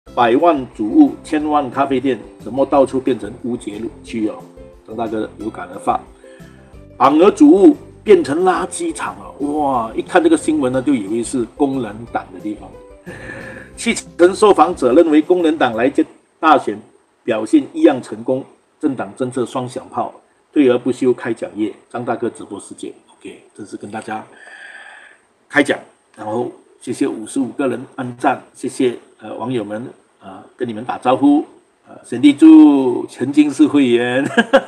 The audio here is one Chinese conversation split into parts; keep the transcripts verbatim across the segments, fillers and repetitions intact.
百万主屋，千万咖啡店，怎么到处变成乌节路区哦？张大哥有感而发。榜额主屋变成垃圾场了，哇！一看这个新闻呢，就以为是工人党的地方。七成受访者认为工人党来届大选表现一样成功，政党政策双响炮，退而不休开讲业。张大哥直播世界 ，OK， 这是跟大家开讲，然后谢谢五十五个人按赞，谢谢呃网友们啊、呃、跟你们打招呼啊，神地柱曾经是会员，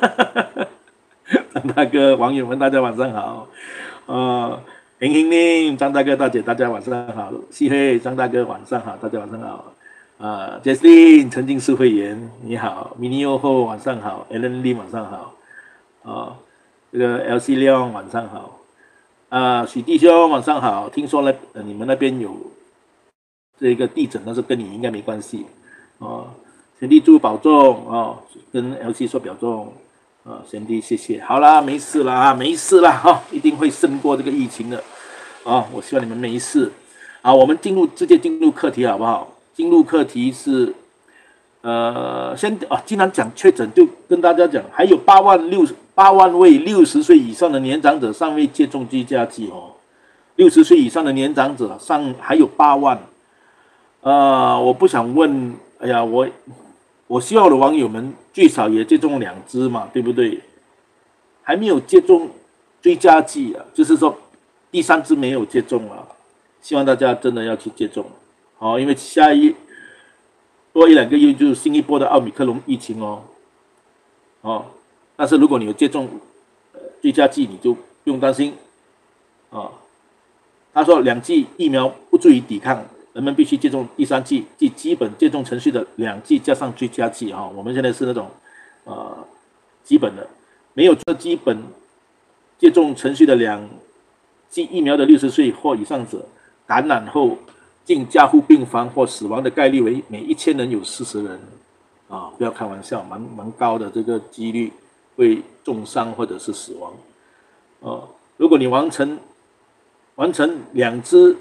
张大哥网友们大家晚上好，呃平平宁张大哥大姐大家晚上好，西黑张大哥晚上好，大家晚上好。啊 ，Jesslyn 曾经是会员，你好 ，Mini 优后晚上好 ，Alan Lee 晚上好，啊，这个 L C 亮晚上好，啊，许弟兄晚上好，听说呢，呃，你们那边有这个地震，但是跟你应该没关系，哦，贤弟祝保重哦，跟 L C 说保重，啊，贤弟谢谢，好啦，没事啦，没事啦，哈、哦，一定会胜过这个疫情的，啊、哦，我希望你们没事，好，我们进入直接进入课题好不好？进入课题是，呃，先啊，既然讲确诊，就跟大家讲，还有八万六八万位六十岁以上的年长者尚未接种追加剂哦，六十岁以上的年长者上还有八万，呃，我不想问，哎呀，我我希望我的网友们最少也接种两支嘛，对不对？还没有接种追加剂啊，就是说第三支没有接种啊，希望大家真的要去接种。哦，因为下一多一两个月就是新一波的奥密克戎疫情哦，哦，但是如果你有接种呃追加剂，你就不用担心，哦。他说两剂疫苗不足以抵抗，人们必须接种第三剂，即基本接种程序的两剂加上追加剂哈、哦。我们现在是那种呃基本的，没有这基本接种程序的两剂疫苗的六十岁或以上者，感染后进加护病房或死亡的概率为每一千人有四十人，啊，不要开玩笑，蛮蛮高的这个几率会重伤或者是死亡，哦，如果你完成完成两支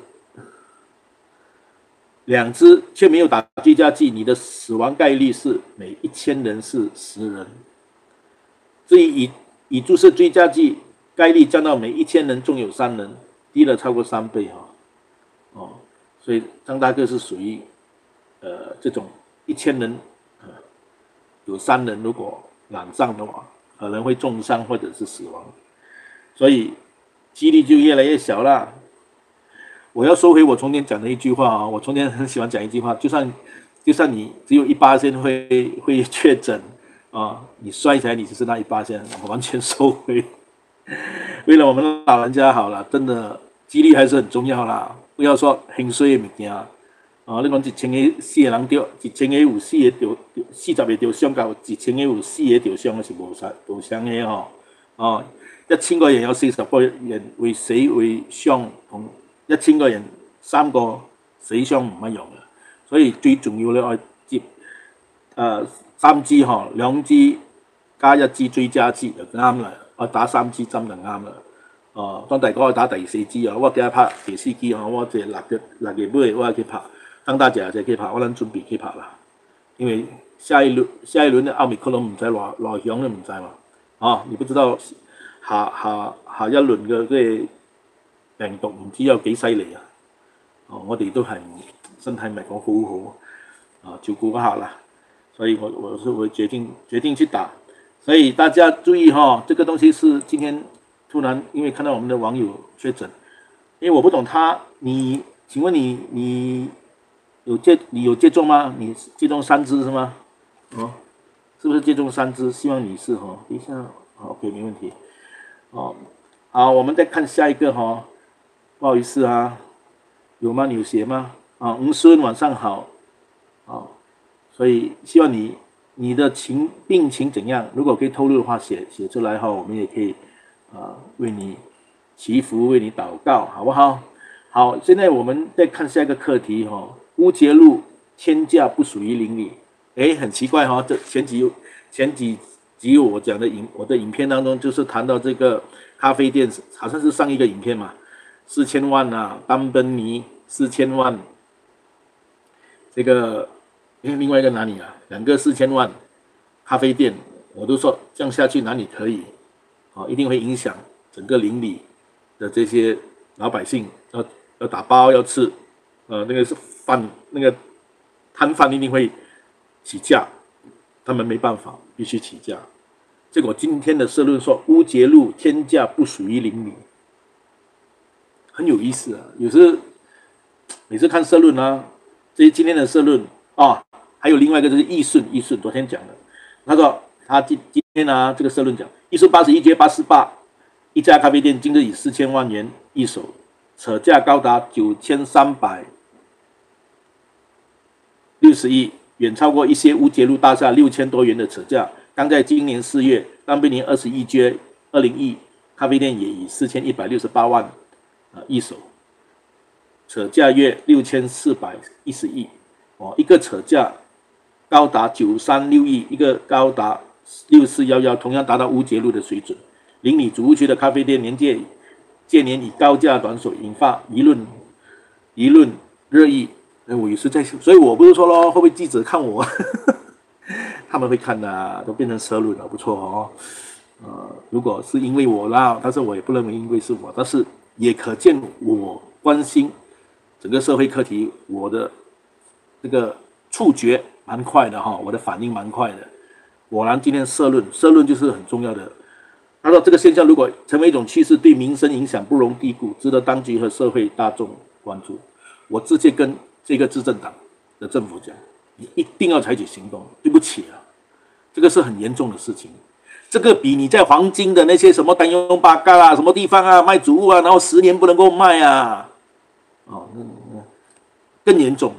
两支却没有打追加剂，你的死亡概率是每一千人是十人。至于已已注射追加剂，概率降到每一千人中有三人，低了超过三倍哈、哦，哦。所以张大哥是属于，呃，这种一千人，呃，有三人如果染上的话，可能会重伤或者是死亡，所以几率就越来越小了。我要收回我昨天讲的一句话啊，我昨天很喜欢讲一句话，就算就算你只有一八线会会确诊啊，你摔起来你就是那一八线，我完全收回。为了我们老人家好了，真的几率还是很重要啦。不要说轻水的物件，啊，你讲一千个死的人着，一千个有四个着，四十个着伤，到一千个有四个着伤，是无无相的吼。哦，一千个人有四十个人为死为伤，同一千个人三個死傷唔一樣嘅，所以最重要咧，我接誒三支嗬，兩支加一支追加支就啱啦，我打三支針就啱啦。哦，當大哥去打第四支啊，我今日拍第四支啊，我即係六月六月尾我去拍，張大姐就去拍，我哋準備去拍啦。因為下一輪下一輪嘅奧密克戎唔知來來響都唔知嘛，哦，你不知道下下下一輪嘅嘅病毒唔知有幾犀利啊！哦，我哋都係身體唔係講好好啊，照顧一下啦。所以我我是會決定決定去打。所以大家注意哈、哦，這個東西是今天突然因為看到我們的網友確診，因為我不懂他，你請問你你有接你有接種嗎？你接種三支是嗎？哦，是不是接種三支？希望你是哈、哦。等一下 ，OK， 沒問題。哦，好，我們再看下一個哈、哦。不好意思啊，有嗎？你有寫嗎？啊，吳孫晚上好，啊，所以希望你你的情病情怎樣？如果可以透露的話，寫寫出來哈，我們也可以啊為你祈福，為你禱告，好不好？好，現在我們再看下一個課題哈，烏節路天價不屬於鄰里，誒，很奇怪哈，這前幾前幾集我講的影我的影片當中，就是談到這個咖啡店，好像是上一個影片嘛。四千萬啊，丹賓尼四千萬，這個另外一个哪里啊？两个四千万咖啡店，我都说这样下去哪里可以？啊，一定会影响整个邻里的这些老百姓，要要打包要吃，呃，那个是饭那个摊贩一定会起价，他们没办法，必须起价。结果今天的社论说乌节路天价不属于邻里，很有意思啊。有时每次看社论啊，这些今天的社论啊，还有另外一个就是易顺，易顺昨天讲的，他说他今今天啊这个社论讲，易顺八十一街八四八一家咖啡店今日以四千万元一手，扯价高达九千三百六十亿，远超过一些乌节路大厦六千多元的扯价。刚在今年四月，当兵临二十一街二零亿咖啡店也以四千一百六十八万啊一手，扯价约六千四百一十亿哦，一个扯价高达九三六亿，一个高达六四幺幺，同样达到乌节路的水准。邻里主屋区的咖啡店年届近年以高价短手，引发舆论舆论热议。我也是在，所以我不是说咯，会不会记者看我？他们会看的、啊，都变成社论了，不错哦。呃，如果是因为我啦，但是我也不认为因为是我，但是也可见我关心整个社会课题，我的这个触觉蛮快的哈，我的反应蛮快的。果然今天社论，社论就是很重要的。他说这个现象如果成为一种趋势，对民生影响不容低估，值得当局和社会大众关注。我直接跟这个执政党的政府讲，你一定要采取行动。对不起啊，这个是很严重的事情。这个比你在黄金的那些什么丹雍巴嘎啦，什么地方啊卖主物啊，然后十年不能够卖啊，哦，更严重，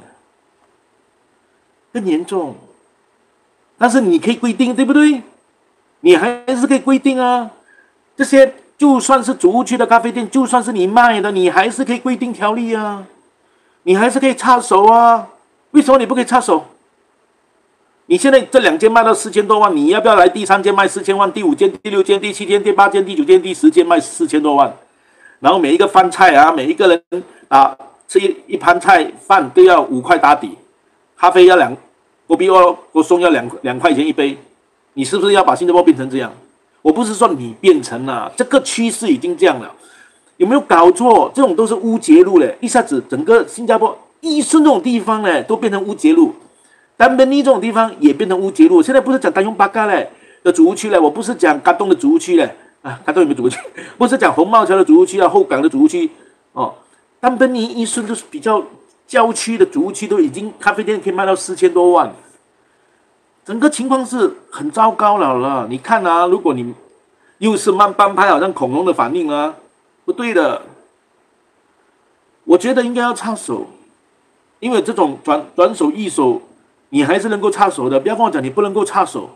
更严重。但是你可以规定，对不对？你还是可以规定啊。这些就算是主屋区的咖啡店，就算是你卖的，你还是可以规定条例啊，你还是可以插手啊。为什么你不可以插手？你现在这两间卖到四千多万，你要不要来第三间卖四千万？第五间、第六间、第七间、第八间、第九间、第十间卖四千多万，然后每一个饭菜啊，每一个人啊吃一一盘菜饭都要五块打底，咖啡要两，果比奥果松要两两块钱一杯，你是不是要把新加坡变成这样？我不是说你变成了、啊，这个趋势已经这样了，有没有搞错？这种都是乌节路嘞，一下子整个新加坡易顺这种地方嘞，都变成乌节路。丹本尼这种地方也变成乌节路，现在不是讲丹雍巴嘎嘞的主屋区嘞，我不是讲嘎东的主屋区嘞，啊，嘎东有没有主屋区？不是讲红帽桥的主屋区啊，后港的主屋区哦，丹本尼易顺就是比较郊区的主屋区，都已经咖啡店可以卖到四千多万，整个情况是很糟糕了了。你看啊，如果你又是慢半拍，好像恐龙的反应啊，不对的，我觉得应该要插手，因为这种转转手易手。你还是能够插手的，不要跟我讲你不能够插手，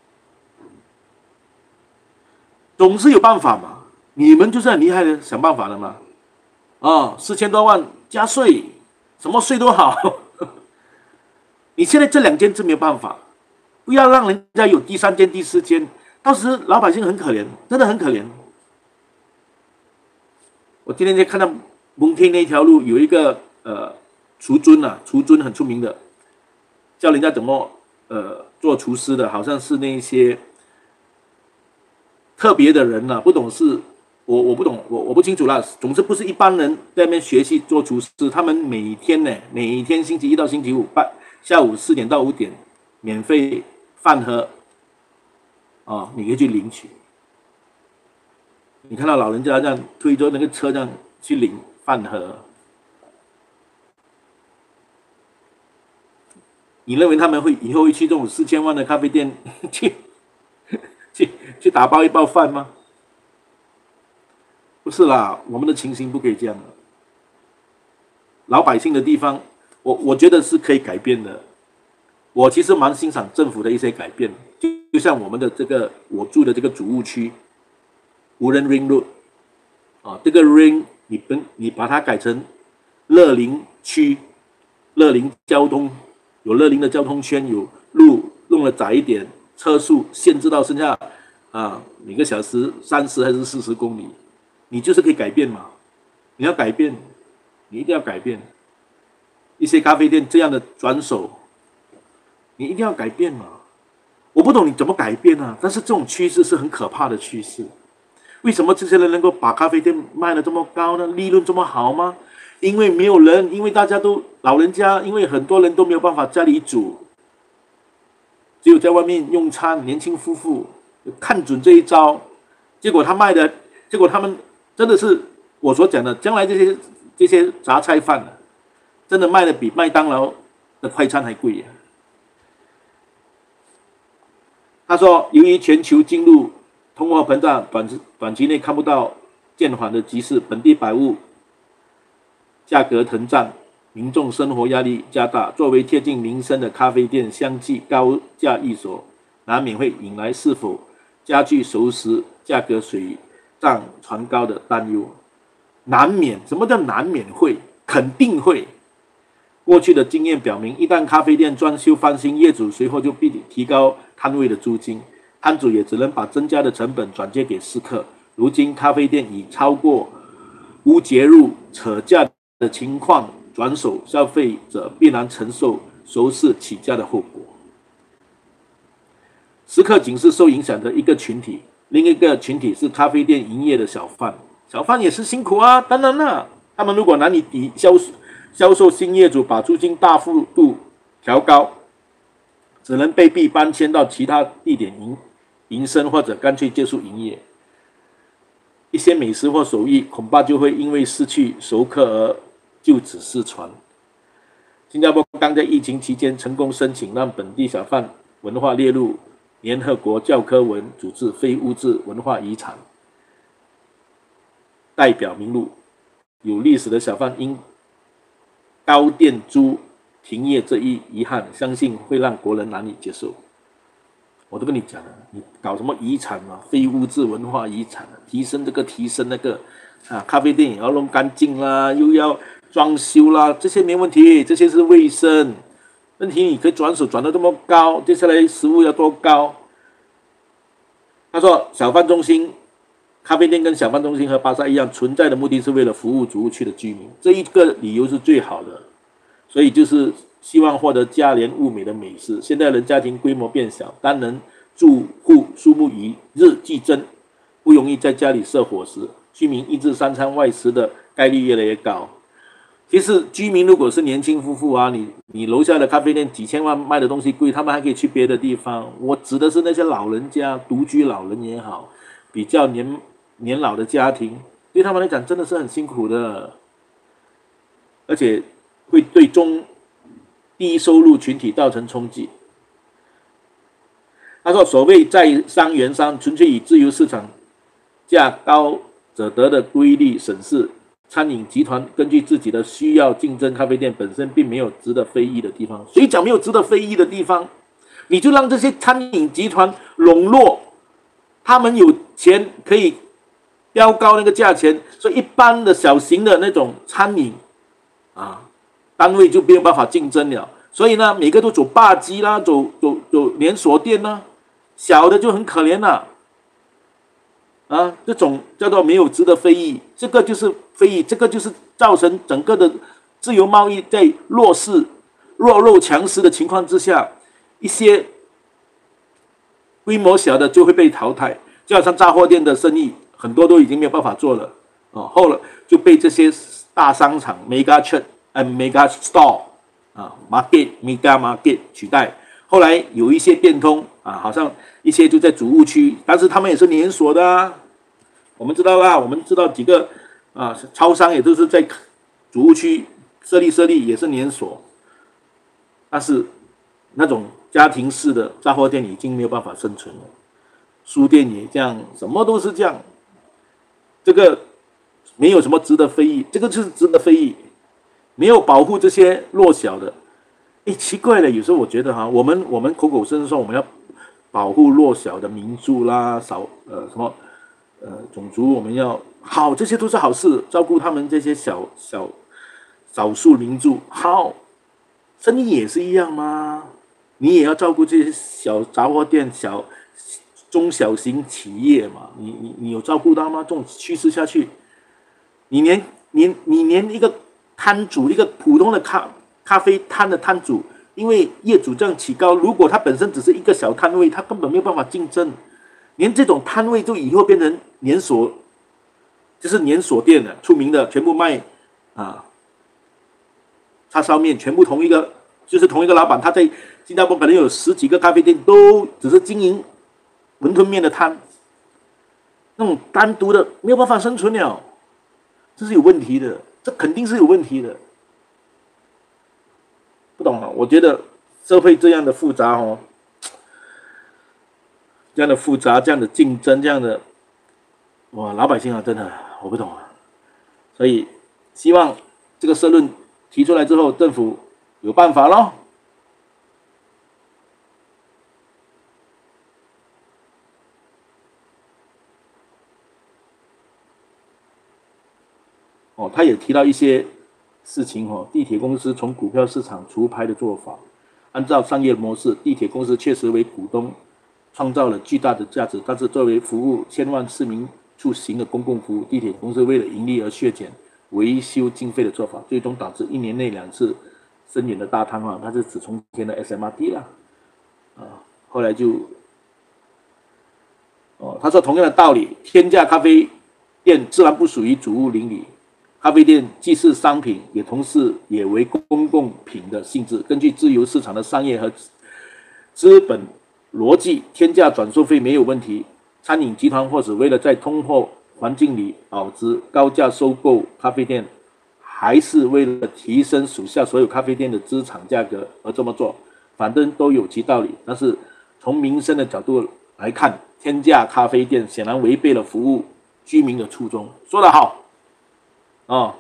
总是有办法嘛。你们就是很厉害的，想办法的嘛。啊，四千多万加税，什么税都好。你现在这两间是没有办法，不要让人家有第三间、第四间，到时老百姓很可怜，真的很可怜。我今天在看到蒙天那条路有一个呃厨尊啊，厨尊很出名的。教人家怎么呃做厨师的，好像是那些特别的人呐、啊，不懂事，我我不懂，我我不清楚啦。总之不是一般人在那边学习做厨师，他们每天呢，每天星期一到星期五半下午四点到五点免费饭盒啊，你可以去领取。你看到老人家这样推着那个车这样去领饭盒。你认为他们会以后会去这种四千万的咖啡店去去去打包一包饭吗？不是啦，我们的情形不可以这样的。老百姓的地方，我我觉得是可以改变的。我其实蛮欣赏政府的一些改变，就就像我们的这个我住的这个主务区，无人 ring road 啊，这个 ring 你本你把它改成乐龄区，乐龄交通。有乐龄的交通圈，有路弄得窄一点，车速限制到剩下啊每个小时三十还是四十公里，你就是可以改变嘛。你要改变，你一定要改变。一些咖啡店这样的转手， 你一定要改变嘛。我不懂你怎么改变啊，但是这种趋势是很可怕的趋势。为什么这些人能够把咖啡店卖得这么高呢？利润这么好吗？因为没有人，因为大家都老人家，因为很多人都没有办法家里煮，只有在外面用餐。年轻夫妇看准这一招，结果他卖的，结果他们真的是我所讲的，将来这些这些杂菜饭啊，真的卖的比麦当劳的快餐还贵啊。他说，由于全球进入通货膨胀，短期短期内看不到渐缓的趋势，本地百物价格腾涨，民众生活压力加大。作为贴近民生的咖啡店，相继高价易所，难免会引来是否加剧熟食价格水涨船高的担忧。难免，什么叫难免会？肯定会。过去的经验表明，一旦咖啡店装修翻新，业主随后就必提高摊位的租金，摊主也只能把增加的成本转接给食客。如今，咖啡店以超过无节入、扯价的情况转手，消费者必然承受熟食起价的后果。食客仅是受影响的一个群体，另一个群体是咖啡店营业的小贩。小贩也是辛苦啊，当然了，他们如果难以抵销销售，新业主把租金大幅度调高，只能被逼搬迁到其他地点营营生，或者干脆结束营业。一些美食或手艺恐怕就会因为失去熟客而就此失传。新加坡刚在疫情期间成功申请让本地小贩文化列入联合国教科文组织非物质文化遗产代表名录。有历史的小贩因高店租停业这一遗憾，相信会让国人难以接受。我都跟你讲了，你搞什么遗产嘛，非物质文化遗产，提升这个提升那个啊，咖啡店也要弄干净啦，又要装修啦，这些没问题，这些是卫生问题。你可以转手转得这么高，接下来食物要多高？他说，小贩中心、咖啡店跟小贩中心和巴萨一样，存在的目的是为了服务主务区的居民，这一个理由是最好的，所以就是希望获得价廉物美的美食。现代人家庭规模变小，单人住户数目与日俱增，不容易在家里设伙食，居民一日三餐外食的概率越来越高。其实居民如果是年轻夫妇啊，你你楼下的咖啡店几千万卖的东西贵，他们还可以去别的地方。我指的是那些老人家，独居老人也好，比较年年老的家庭，对他们来讲真的是很辛苦的，而且会对中低收入群体造成冲击。他说，所谓在商言商，纯粹以自由市场价高者得的规律审视。餐饮集团根据自己的需要竞争，咖啡店本身并没有值得非议的地方。谁讲没有值得非议的地方？你就让这些餐饮集团笼络，他们有钱可以标高那个价钱，所以一般的小型的那种餐饮啊单位就没有办法竞争了。所以呢，每个都走霸基啦，走走走连锁店啦，小的就很可怜了。啊，这种叫做没有值得非议，这个就是非议，这个就是造成整个的自由贸易在弱势、弱肉强食的情况之下，一些规模小的就会被淘汰，就好像杂货店的生意，很多都已经没有办法做了，哦，后来就被这些大商场 mega chain 呃 mega store 啊 market mega market 取代。后来有一些变通啊，好像一些就在主务区，但是他们也是连锁的啊。我们知道啦，我们知道几个啊，超商也都是在主务区设立设立，也是连锁。但是那种家庭式的杂货店已经没有办法生存了，书店也这样，什么都是这样。这个没有什么值得非议，这个就是值得非议，没有保护这些弱小的。哎，奇怪了，有时候我觉得哈，我们我们口口声声说我们要保护弱小的民族啦，少呃什么呃种族，我们要好，这些都是好事，照顾他们这些小小少数民族好，生意也是一样吗？你也要照顾这些小杂货店、小中小型企业嘛？你你你有照顾到吗？这种趋势下去，你连你你连一个摊主，一个普通的咖。咖啡摊的摊主因为业主这样起高，如果他本身只是一个小摊位，他根本没有办法竞争，连这种摊位就以后变成连锁，就是连锁店了，出名的全部卖啊叉烧面，全部同一个，就是同一个老板，他在新加坡可能有十几个咖啡店，都只是经营馄饨面的摊，那种单独的没有办法生存了，这是有问题的，这肯定是有问题的。不懂啊，我觉得社会这样的复杂哦，这样的复杂，这样的竞争，这样的，哇，老百姓啊，真的我不懂啊。所以希望这个社论提出来之后，政府有办法咯。哦，他也提到一些事情哦，地铁公司从股票市场除牌的做法，按照商业模式，地铁公司确实为股东创造了巨大的价值，但是作为服务千万市民出行的公共服务，地铁公司为了盈利而削减维修经费的做法，最终导致一年内两次深远的大瘫痪。它是指从前的 S M R T 啦，啊，后来就，哦，他说同样的道理，天价咖啡店自然不属于主务邻里。咖啡店既是商品，也同时也为公共品的性质。根据自由市场的商业和资本逻辑，天价转售费没有问题。餐饮集团或者为了在通货环境里保值，高价收购咖啡店，还是为了提升属下所有咖啡店的资产价格而这么做，反正都有其道理。但是从民生的角度来看，天价咖啡店显然违背了服务居民的初衷。说得好。哦，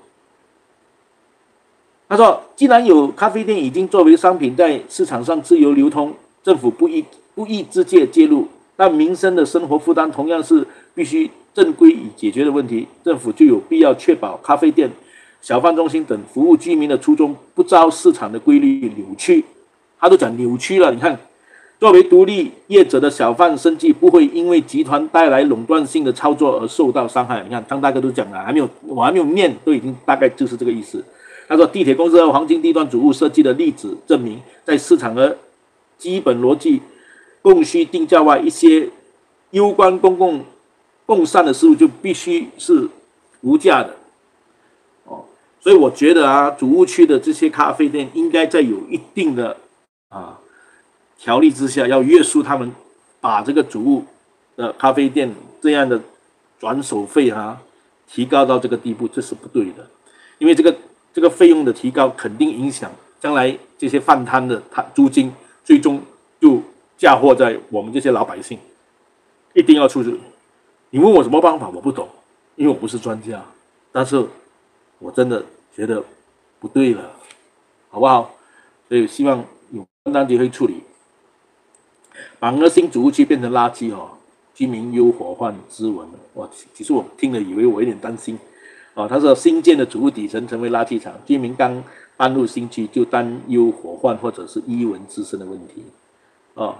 他说，既然有咖啡店已经作为商品在市场上自由流通，政府不宜不宜直接介入，但民生的生活负担同样是必须正规以解决的问题，政府就有必要确保咖啡店、小贩中心等服务居民的初衷不遭市场的规律扭曲。他都讲扭曲了，你看，作为独立业者的小贩生计不会因为集团带来垄断性的操作而受到伤害。你看张大哥都讲了，还没有我还没有念，都已经大概就是这个意思。他说，地铁公司和黄金地段主务设计的例子证明，在市场的基本逻辑、供需定价外，一些攸关公共共善的事物就必须是无价的。哦，所以我觉得啊，主务区的这些咖啡店应该在有一定的啊条例之下，要约束他们，把这个主务的咖啡店这样的转手费啊提高到这个地步，这是不对的。因为这个这个费用的提高，肯定影响将来这些饭摊的租金，最终就嫁祸在我们这些老百姓，一定要出去。你问我什么办法，我不懂，因为我不是专家，但是我真的觉得不对了，好不好？所以希望有关当局会处理。反而新主务区变成垃圾哦，居民忧火患之闻。哇，其实我听了以为我有点担心。哦，他说新建的主务底层成为垃圾场，居民刚搬入新区就担忧火患或者是异闻滋生的问题。哦，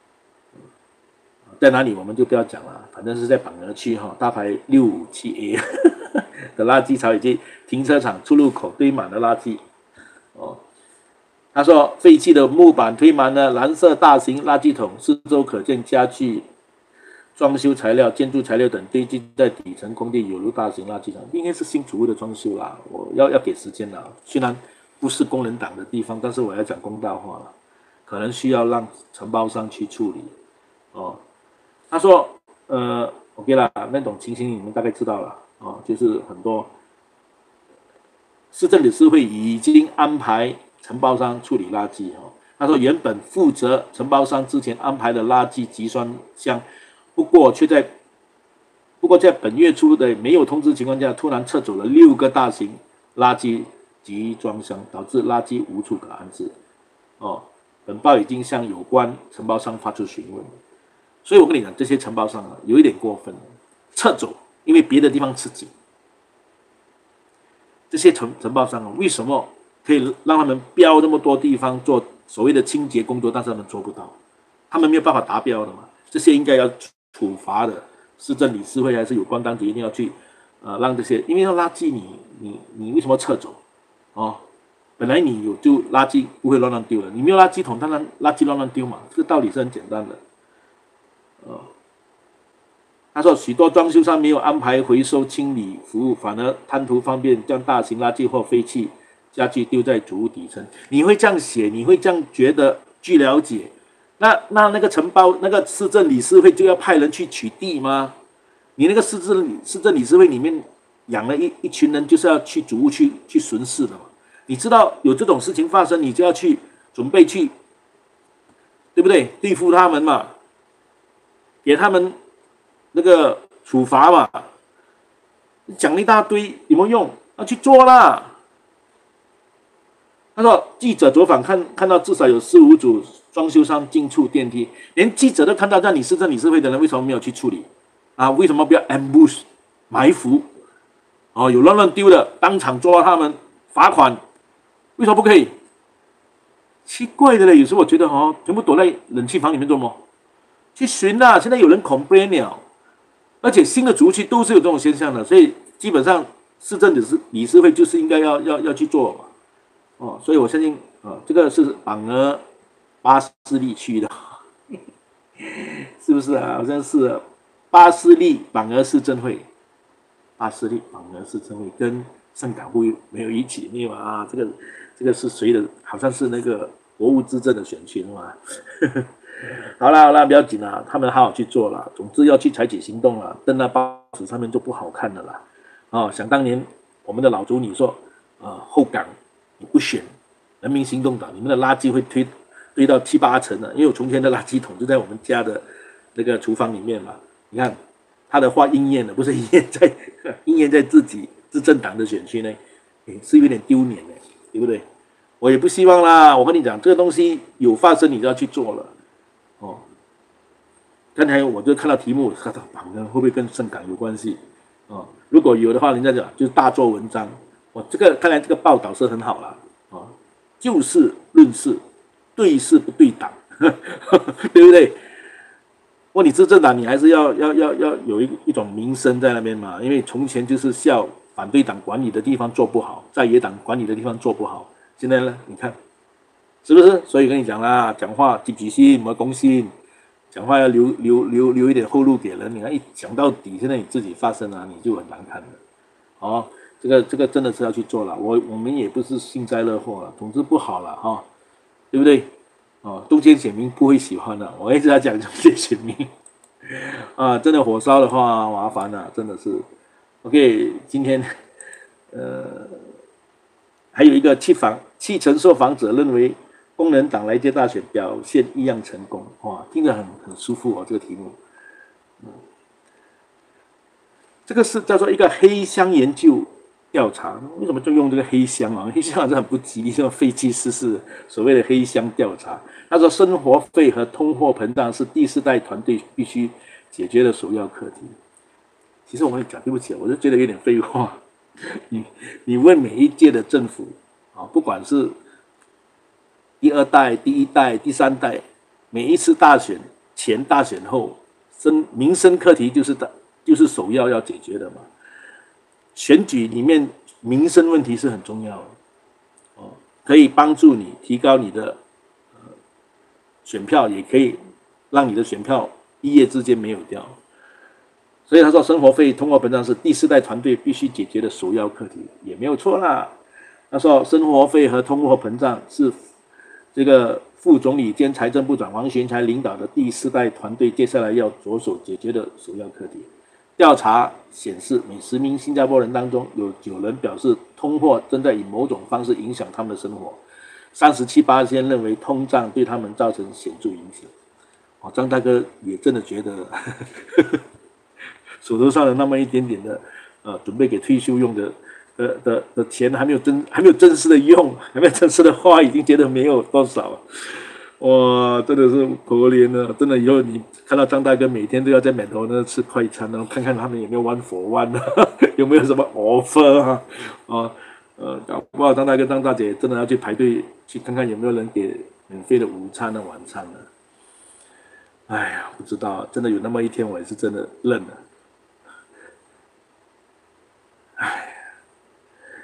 在哪里我们就不要讲了，反正是在板桥区哈，大排六五七 A 的垃圾槽以及停车场出入口堆满了垃圾。哦。他说，废弃的木板堆满了蓝色大型垃圾桶，四周可见家具、装修材料、建筑材料等堆积在底层空地，有如大型垃圾场。应该是新主屋的装修啦，我要要给时间啦。虽然不是工人党的地方，但是我要讲公道话了，可能需要让承包商去处理。哦，他说，呃 ，OK 啦，那种情形你们大概知道了哦，就是很多市政理事会已经安排承包商处理垃圾哈，他说原本负责承包商之前安排的垃圾集装箱，不过却在不过在本月初的没有通知情况下，突然撤走了六个大型垃圾集装箱，导致垃圾无处可安置。哦，本报已经向有关承包商发出询问，所以我跟你讲，这些承包商啊，有一点过分，撤走，因为别的地方吃紧。这些承承包商啊，为什么可以让他们标那么多地方做所谓的清洁工作，但是他们做不到，他们没有办法达标的嘛？这些应该要处罚的，市政理事会还是有关当局一定要去，呃，让这些，因为垃圾你你你为什么撤走？哦， 本来你有就垃圾不会乱乱丢了，你没有垃圾桶，当然垃圾乱乱丢嘛，这个道理是很简单的。呃，他说许多装修商没有安排回收清理服务，反而贪图方便，将大型垃圾或废弃家具丢在主屋底层。你会这样写，你会这样觉得？据了解，那那那个承包那个市政理事会就要派人去取缔吗？你那个市政市政理事会里面养了一一群人，就是要去主屋去去巡视的嘛。你知道有这种事情发生，你就要去准备去，对不对？对付他们嘛，给他们那个处罚嘛。讲一大堆有没有用？要去做啦。他说记者走访看看到至少有四五组装修商进出电梯，连记者都看到，让你市政理事会的人为什么没有去处理？啊，为什么不要 ambush 埋伏？哦，有乱乱丢的，当场抓他们罚款，为什么不可以？奇怪的嘞，有时候我觉得哦，全部躲在冷气房里面做么？去巡啦！现在有人 complain 了，而且新的族区都是有这种现象的，所以基本上市政理事理事会就是应该要要要去做嘛。哦，所以我相信啊、哦，这个是榜额巴斯利区的，是不是啊？好像是巴斯利榜额市政会，巴斯利榜额市政会跟圣港会没有一起，没有啊？这个这个是谁的？好像是那个国务资政的选区嘛。好啦好啦，不要紧啦，他们好好去做啦。总之要去采取行动啦，登到报纸上面就不好看了啦。哦，想当年我们的老祖你说，啊、呃，后港。你不选人民行动党，你们的垃圾会推堆到七八成的，因为我从前的垃圾桶就在我们家的那个厨房里面嘛。你看他的话应验了，不是应验在应验在自己执政党的选区呢，是有点丢脸的，对不对？我也不希望啦。我跟你讲，这个东西有发生，你就要去做了。哦，刚才我就看到题目，看到榜呢会不会跟圣港有关系？哦，如果有的话，人家讲就是大做文章。哦，这个看来这个报道是很好了，哦，就事论事，对事不对党，对不对？问你执政党，你还是要要要要有一一种名声在那边嘛，因为从前就是笑反对党管理的地方做不好，在野党管理的地方做不好，现在呢，你看是不是？所以跟你讲啦，讲话积极性，没公信，讲话要留留留留一点后路给人。你看一讲到底，现在你自己发生啊，你就很难看了，哦。这个这个真的是要去做了，我我们也不是幸灾乐祸了，总之不好了哈，对不对？哦，中间选民不会喜欢的，我一直在讲中间选民，啊，真的火烧的话麻烦了，真的是。OK， 今天呃还有一个七房七成受访者认为工人党来届大选表现一样成功，哇，听着很很舒服哦，这个题目。嗯，这个是叫做一个黑箱研究。调查为什么就用这个黑箱啊？黑箱好像很不吉利，这种废弃事实，所谓的黑箱调查。他说，生活费和通货膨胀是第四代团队必须解决的首要课题。其实我跟你讲，对不起，我就觉得有点废话。你你问每一届的政府啊，不管是第二代、第一代、第三代，每一次大选前、大选后，生民生课题就是大就是首要要解决的嘛。选举里面民生问题是很重要的，哦，可以帮助你提高你的、呃、选票，也可以让你的选票一夜之间没有掉。所以他说，生活费、通货膨胀是第四代团队必须解决的首要课题，也没有错啦。他说，生活费和通货膨胀是这个副总理兼财政部长王玄才领导的第四代团队接下来要着手解决的首要课题。调查显示，每十名新加坡人当中有九人表示通货正在以某种方式影响他们的生活，三十七巴仙认为通胀对他们造成显著影响。哦，张大哥也真的觉得呵呵手头上的那么一点点的，呃，准备给退休用的的的的钱还没有真还没有正式的用，还没有正式的花，已经觉得没有多少了。哇，真的是可怜了！真的，以后你看到张大哥每天都要在码头那吃快餐，然后看看他们有没有 one for one 啊，有没有什么 offer 啊？啊，呃，搞不好张大哥、张大姐真的要去排队去看看有没有人给免费的午餐和晚餐了。哎呀，不知道，真的有那么一天，我也是真的认了。哎，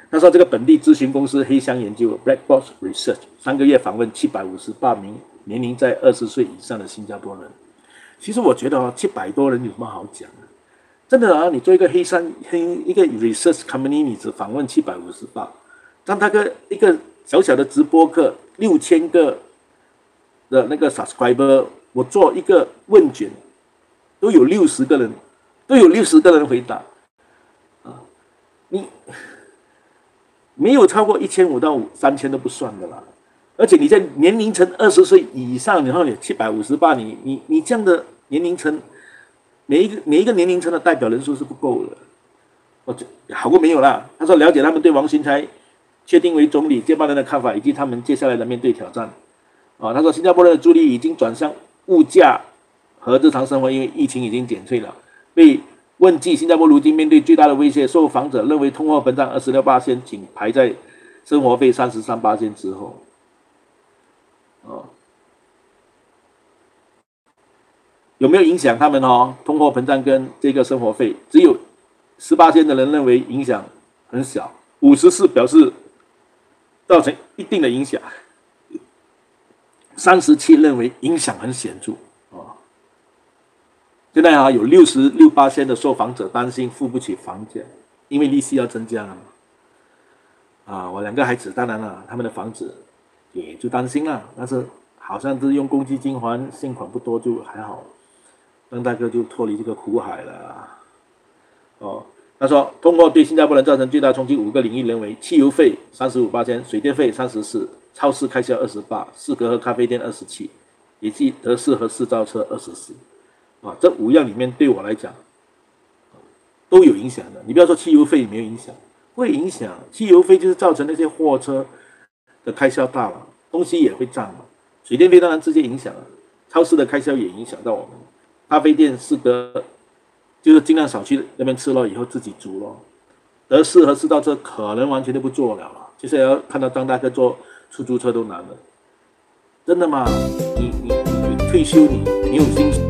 他说这个本地咨询公司黑箱研究 Black Box Research 三个月访问七百五十八名年龄在二十岁以上的新加坡人。其实我觉得哦，七百多人有什么好讲的？真的啊，你做一个黑山黑一个 research company， 你只访问七百五十八，张大哥一个小小的直播课，六千个的那个 subscriber， 我做一个问卷，都有六十个人，都有六十个人回答，啊，你没有超过一千五到三千都不算的啦。而且你在年龄层二十岁以上，然后你七百五十八，你你你这样的年龄层，每一个每一个年龄层的代表人数是不够的。我好过没有啦。他说了解他们对王新才确定为总理接班人的看法，以及他们接下来的面对挑战。啊，他说新加坡人的注意力已经转向物价和日常生活，因为疫情已经减退了。被问及新加坡如今面对最大的威胁，受访者认为通货膨胀 百分之二十六 仅排在生活费 百分之三十三 之后。哦，有没有影响他们哦？通货膨胀跟这个生活费，只有 百分之十八 的人认为影响很小， 百分之五十四 表示造成一定的影响， 三十七 认为影响很显著。哦，现在啊，有 百分之六十六 的受访者担心付不起房价，因为利息要增加了嘛。啊，我两个孩子，当然了，他们的房子也就担心了，但是好像是用公积金还，现款不多，就还好。张大哥就脱离这个苦海了。哦，他说通过对新加坡人造成最大冲击五个领域，认为汽油费 百分之三十五， 水电费 百分之三十四， 超市开销 百分之二十八， 适格和咖啡店 百分之二十七， 以及德士和四造车 百分之二十四。啊，这五样里面对我来讲都有影响的。你不要说汽油费没有影响，会影响。汽油费就是造成那些货车的开销大了，东西也会涨嘛。水电费当然直接影响了，超市的开销也影响到我们。咖啡店适格就是尽量少去那边吃了，以后自己煮咯。德士和四造车可能完全都不做了了，就是要看到张大哥坐出租车都难了。真的吗？你你你退休你你有薪水？